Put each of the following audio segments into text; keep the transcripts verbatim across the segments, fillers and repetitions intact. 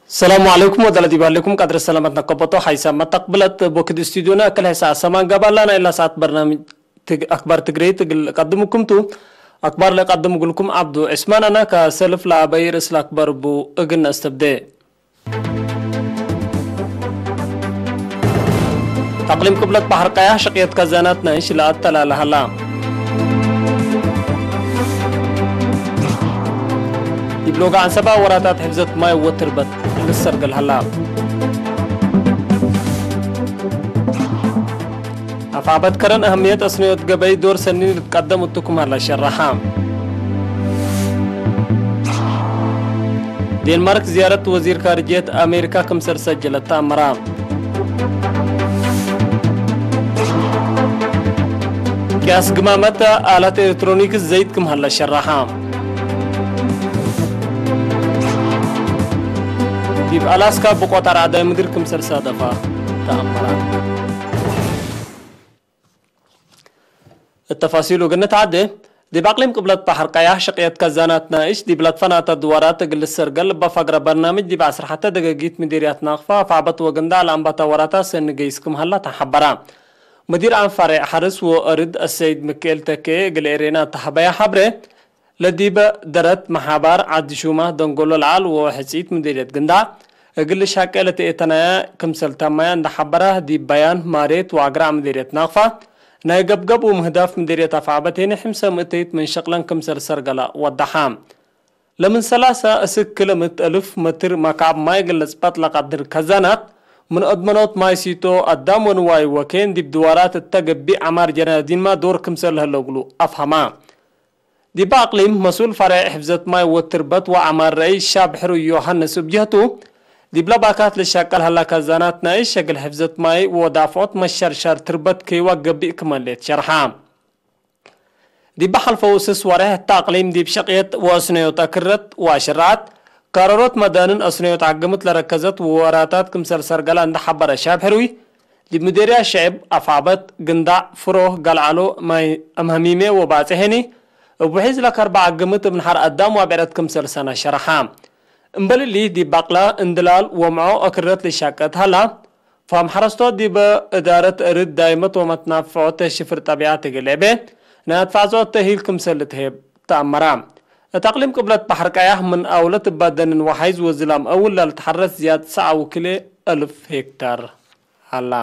السلام عليكم ودلتي بالكم قدر السلامتنا قبطو حيث ما تقبلت بوكد استوديونا كل هسا سمان قبلنا إلا ساعة برنامج أكبر تجري تقدمكم تو أكبر اللي قدم لكم عبدو اسمان أنا كسلف لعبير إسلا أكبر بو أجن استبدأ تقليم قبلت بحر قياه شقيت كزاناتنا إيش لا أتلا لهلا يبلوغ عن سبع وراتات حفظت ماي وتربت للسرقل هلا أفعبت كرن أهمية أصنية قبي دور سنين تقدم وتكم هلا شرحام دنمارك زيارة وزير خارجية أمريكا كم سر سجلت تامرام كاس قمامة آلات إلكترونيك الزيت كم هلا شرحام في ألاسكا بقطر عداي مدير كم سر صادفة تأمرات التفاصيل وقلنا تعدي دي باقليم قبلت بحر قياه شقيت كزانات نايش دي بلاد فنات الدوارات تقل السرقل بفقر برنامج دي بعصر حتى دقاقيت مديريات ناقفة فعبت وقندا لأنباتا وراتا سن قيسكم هلا تحبرا مدير عام فرع حرس وأرد السيد مكيل تكي قل إيرينا تحبايا حبره لديبا درت محابار عد شومه دنقولو العال وحسيت مديريات قندا قل شاكلة إتنايا كمسل تامايا نحبره دي بيان ماريت وعقرع مديريات ناقفة ناي قبقب ومهداف مديرية أفعابتين حمسة متيت من شقلان كمسر سرقلا والدحام لمن ثلاثة أسك كلمة ألف متر مكعب ماي قلس بطلق عبدر كزانات من أدمنوت ماي سيتو قدام ونواي وكين دي بدوارات التقب بي عمار جنادين ما دور كمسر لهالوغلو أفهما دي باقليم مسؤول فرع حفظت ماي وتربت وعمار رئيس شاب حرو يوحنس بجهتو دي بلا باكات للشاكل هلا كزانات نايش شكل حفظت ماي ودافعت مشار شار تربت كيوا قبي كماليت شرحام دي بحل فوسس وره التاقليم دي بشقيت واسنيو تكرت واشرات قرارات مدانن اسنيو تعقمت لركزت ووراتات كمسر سرقل عند حبر شاب حروي دي مديريا شعب افعبت قندع فروه قلعلو ماي امهميمي وباتهني وبحيز لك اربع قمت من حر قدام وابعرت كمسر سنة شرحام امبالي لي دي باقلا اندلال ومعو اكرت لشاكت هلا فهم حرستو دي بإدارة ارد دايمت ومتنافعو تشفر طبيعات قلبه ناتفعزو تهيل كمسل تهيب تأمرام تقليم قبلت بحر قياه من اولت بادن وحيز وزلام اول لالتحرس زياد ساعة وكلي الف هكتار هلا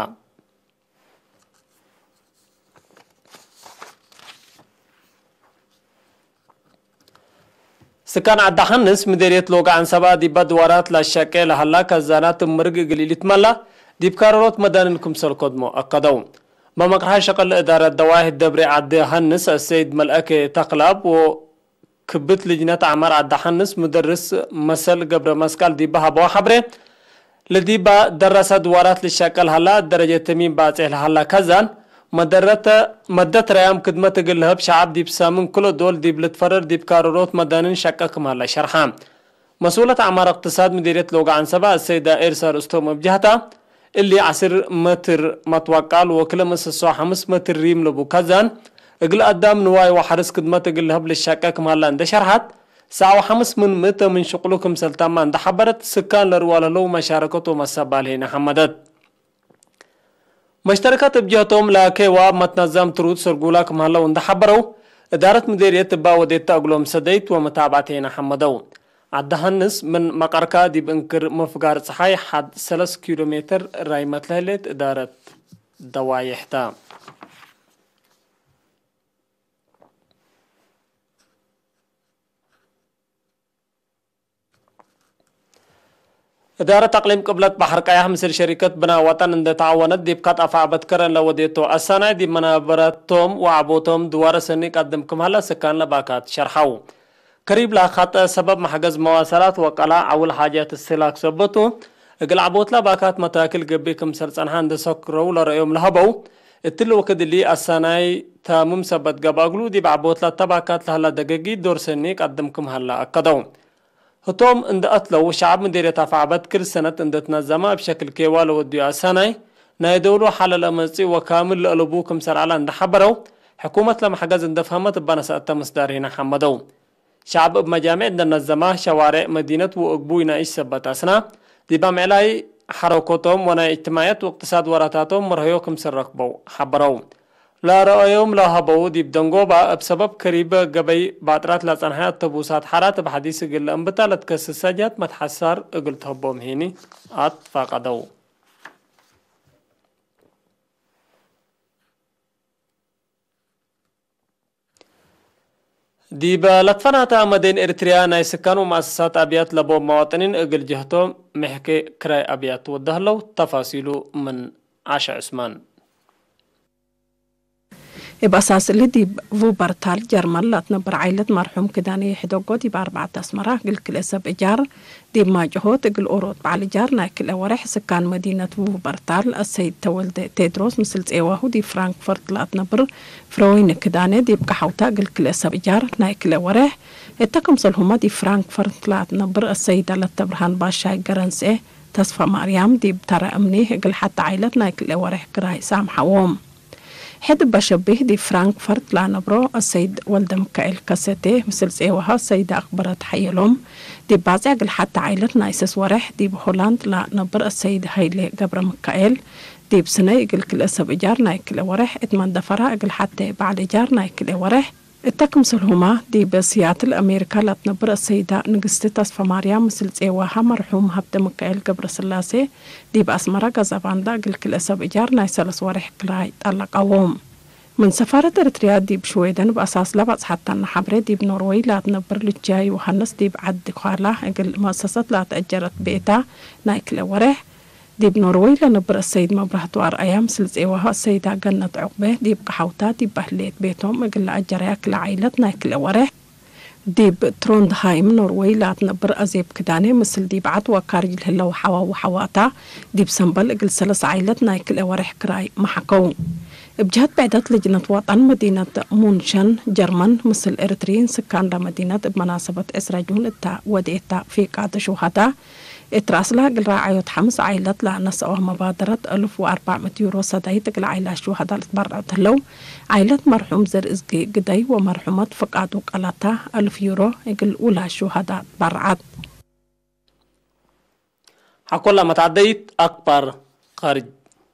سكان عدا حنس مديرية لوغا عن سبا دي بدوارات للشاكي لحلا كزانات مرق قليلت ملا دي بكارولوت مداننكم سلقدمو أكدو ما مقرها شقل إدارة دواه الدبري عدا حنس السيد ملأكي تقلب وكبت لجنة عمار عدا حنس مدرس مسل قبر مسكال دي بها بوا حبري لدي با درس دوارات للشاكي لحلا درجة تمين باتح لحلا كزان مدرت مدت ريام خدمت قلهب شعب دي بسامن كل دول دي بلتفرر دي بكارولوت مدانن شكا كمالا شرحام مسؤولة عمار اقتصاد مديرية لوغا عن سبا السيدة إرسار استوم بجهتا اللي عصر متر متوقال وكل مسسو حمس متر ريم لبو كزان اقل قدام نواي وحرس خدمت قلهب للشكا كمالا اند شرحات ساعة حمس من متر من شقلوكم سلطان اند حبرت سكان لروالا لو مشاركتو مسابالهين حمدت مشتركات بجهتهم لاكيوا متنظم ترود سرقولا كمهلا وند حبرو إدارة مديرية تبا وديتا أقلوم سديت ومتابعتين حمدو عدهنس من مقاركا دي بنكر مفقار صحاي حد سلس كيلومتر راي متلهلت إدارة دوايحتا إدارة تقليم قبلت بحر قياه مصر شركة بنا وطن اند تعاونت دي بقات أفعبت كرن لوديتو السنة دي منابراتهم وعبوتهم دوار سنة قدمكم هلا سكان لباكات شرحو قريب لاخات سبب محجز مواصلات وقلاع أول حاجات السلاك سبتو اقل عبوت لباكات متاكل قبيكم سرسانهان دي سكرو لرأيهم لهبو اتلو وكد اللي السنة تامم سبت قباقلو دي بعبوت لتباكات لهلا دقاقي دور سنة قدمكم هلا أكدو هتوم اند أطلو شعب مديرية أفعبت كل سنة اند تنظمها بشكل كيوال وديو السنة نايدولو حال الأمسي وكامل لألبوكم سرعلا اند حبرو حكومة لما حجز اند فهمت بنا سأتا مصدار هنا حمدو شعب بمجامع اند نظمها شوارع مدينة وأقبوينا إيش سبت أسنا دي بمعلاي حركتهم ونا اجتماعات واقتصاد وراتاتهم مرهيوكم سرقبو حبرو لا رأيهم لا هبو دي بدنقوبا بسبب كريبة قبي باطرات لاتنحيات تبوسات حارات بحديث قل انبتالت كسساجات متحسار قلت هبوم هيني ات فاقدو دي بلطفناتا مدين إريتريا ناي سكان ومؤسسات أبيات لبو مواطنين اقل جهتهم محكي كراي أبيات ودهلو تفاصيلو من عاشا عثمان بأساس اللي دي فو برتال جرمال لا تنبر عائلة مرحوم كداني حدوقو دي بأربعة أسمرة قل كل أسب إجار دي ما جهو تقل أورود بعلي جار ناكل أوريح سكان مدينة فو برتال السيد تولد تيدروس مثل تيواهو دي فرانكفورت لا تنبر فروين كداني دي بكحوتا قل كل أسب إجار ناكل أوريح اتكم صلهما دي فرانكفورت لا تنبر السيدة لتبرهان باشاي قرنسي تصفى مريم دي بترى أمنيه قل حتى عائلة ناكل أوريح كراي سامحوهم حد بشبه دي فرانكفورت لانبرو السيد ولد مكائل كاسيتي مثل سيوها السيدة أخبرت حيلهم دي بازع قل حتى عائلة نايسس ورح دي بهولند لانبر السيد هايلي قبر مكائل دي بسنة قل كل أسب إجار نايكل ورح اتمن دفرها قل حتى بعد إجار نايكل ورح التكمسل هما دي بسياتل أمريكا لتنبر السيدة نقستي تصفى مريم مثل سيوها مرحوم هبد مكائل قبر سلاسي دي بأسمرا قزاباندا قل كل أسب إجار نايسلس ورح كلاي طلق أوهم من سفارة إريتريا دي بشويدن بأساس لبعض حتى النحبري دي بنوروي لا تنبر للجاي وحنس دي بعد خارله قل مؤسسات لا تأجرت بيتا نايكل ورح دي بنوروي لنبر السيد مبره دوار أيام سلس إيوها السيدة قنت عقبه دي بقحوتا دي بهليت بيتهم قل أجرياك لعائلتنا كل ورح دي بتروندهايم نوروي لا تنبر أزيب كداني مثل دي بعد وكارج الهلا وحوا وحواتا دي بسنبل قل سلس عائلتنا كل ورح كراي محكو بجهة بعدت لجنة وطن مدينة مونشن جرمن مثل إريتريين سكان مدينة بمناسبة إسراجون التا وديتا في قادة شهداء اتراسلها قل راعيوت حمس عائلة لا نسأوها مبادرة ألف وأربعمائة يورو صدايت قل عائلة شهداء لتبرعت له عائلة مرحوم زر إزقي قدي ومرحومة فقادو قلتا ألف يورو قل أولى شهداء تبرعت حكو لما تعديت أكبر خارج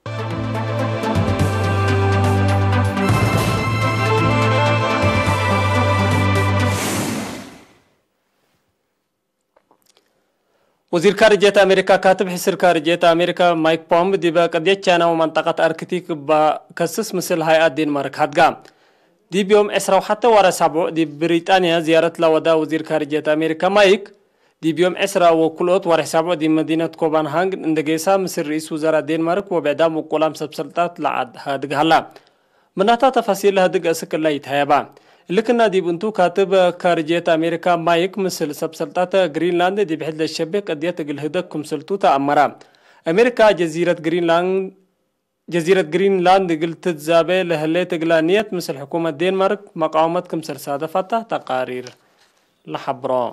وزير خارجية أمريكا كاتب حسر خارجية أمريكا مايك بومب دي بقضية تشانا ومنطقة أركتيك بكسس مثل هيئة دنمارك هدقا دي بيوم إسرا وحتى ورا سبع دي بريطانيا زيارة لودا وزير خارجية أمريكا مايك دي بيوم إسرا وكلوت ورا سبع دي مدينة كوبنهاغن اندقيسا مثل رئيس وزراء دنمارك وبعدا مقولام سبسلطات لعد هدقا هلا مناتا تفاصيل هدقا سكر لايت هيبا لكن دي بنتو كاتب خارجية أمريكا مايك مثل سبسلطات غرينلاند دي بحد الشبه قد يتقل هدك مسلطوتا أمرا أمريكا جزيرة غرينلاند جزيرة غرينلاند قلت تزابي لهلي تقلانية مثل حكومة دنمارك مقاومة كمسل صادفتا تقارير لحبرا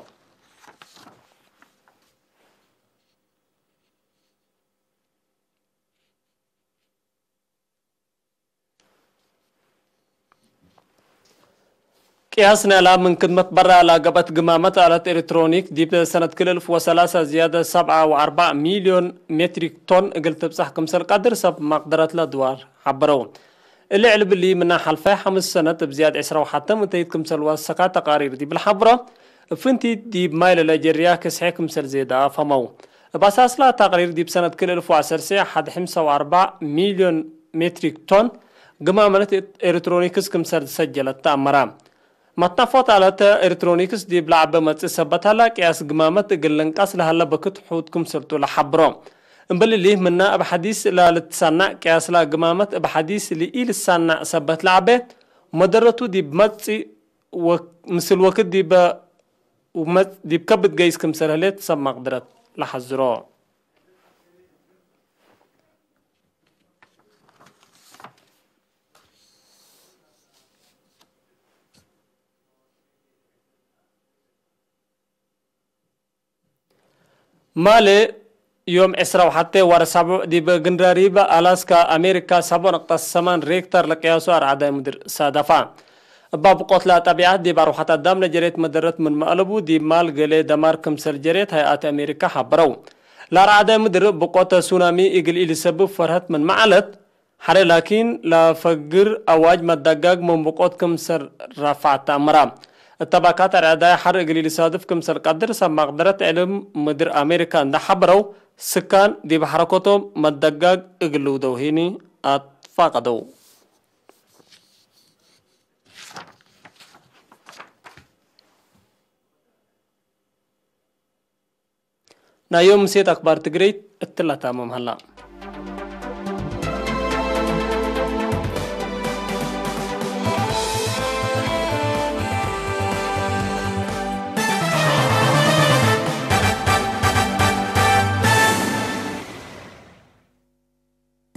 قياسنا لا من خدمة برا لا قبت قمامة آلات إلكترونيك دي سنة كل ألف وثلاثة زيادة سبعة وأربعة مليون متريك طن قلت بصح كمسر قدر سب مقدرة الأدوار حبرون اللي علب اللي منا حلفة خمس سنة بزيادة عسرة وحتى متيت كمسر واسقا تقارير دي بالحبرة فنتي دي بمايل الأجريا كسحي كمسر زيادة فمو بأساس لا تقارير دي بسنة كل ألف وعشر ساعة حد خمسة وأربعة مليون متريك طن قمامة إلكترونيكس كمسر سجلت تأمرام متنفوت على إلكترونيكس دي بلعبة متسبتها لا قياس قمامة قلنقاس لها لبكت حودكم سرتو لحبرو انبل اللي منا بحديث لا لتسنع قياس لا قمامة بحديث اللي إيل السنع سبت لعبة مدرتو دي بمتسي ومثل وقت دي ب ومت دي بكبت قيس كم سرهلت سب مقدرت لحزرو مالي يوم عسرة وحتى ورسابو دي بجنراريبا ألاسكا أمريكا سبو نقطة سمان ريكتر لقياسو أرعادة مدر سادفا باب قتلة طبيعات دي بارو حتى دامنا جريت مدرت من مقلبو دي مال قلي دمار كمسر جريت هيئات أمريكا حبرو لا رعدا مدر بقوة سونامي إقل إلي سبب فرهت من معلت حري لكن لا فقر أواج مدقاق من بقوة كمسر رفعت أمرا الطبقات الرعدا حر إقل إلي صادف كمسر قدر سب مقدرة علم مدر أمريكا دا حبرو سكان دي بحركتهم مدقاق إقلو دو هيني أتفاقدو نايوم سيد أخبار تقريت التلاتة ممهلا